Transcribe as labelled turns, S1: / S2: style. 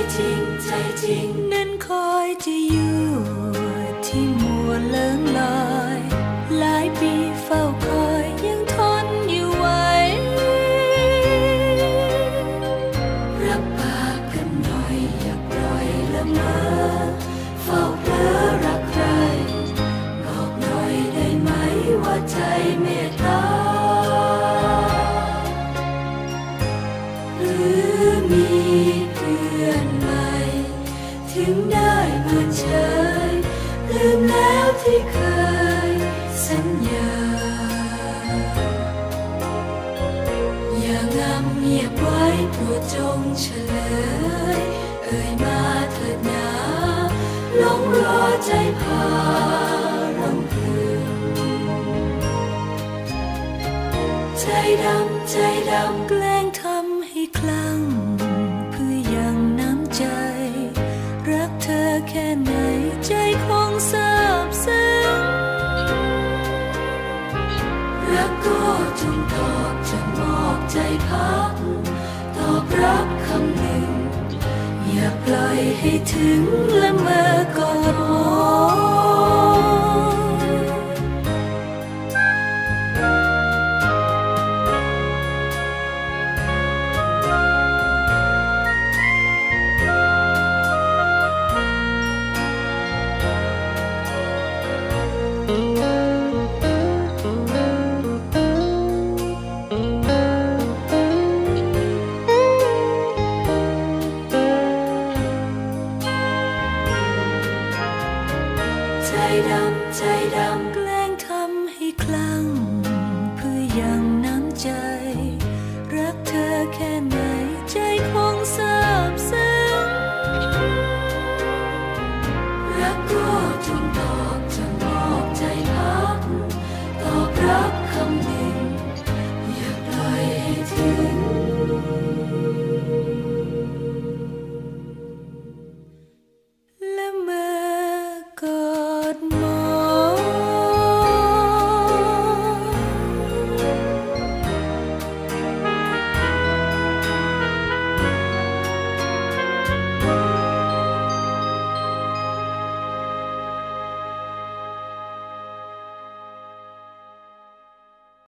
S1: จริงใจจริงนั้นคอยจะอยู่ที่มัวเลิงลอยหลายปีเฝ้าคอยยังทนอยู่ไหวรับปากกันหน่อยอย่าปล่อยละเมอเฝ้าเพ้อรักใครบอกหน่อยได้ไหมว่าใจเมตตาหรือมีเพื่อนใหม่ถึงได้เมินเฉยลืมแล้วที่เคยสัญญาอย่างงำเงียบไว้โปรดจงเฉลยเอ่ยมาเถิดนาหลงรอใจพารำพึงใจดำใจดำแกล้งทำให้คลั่งเพื่อยังน้ำใจรักเธอแค่ไหนใจคงซาบซึ้งรักก็จงตอบจะมอบใจพักตอบรับคำหนึ่งอย่าปล่อยให้ถึงละเมอกอดหอใจดำ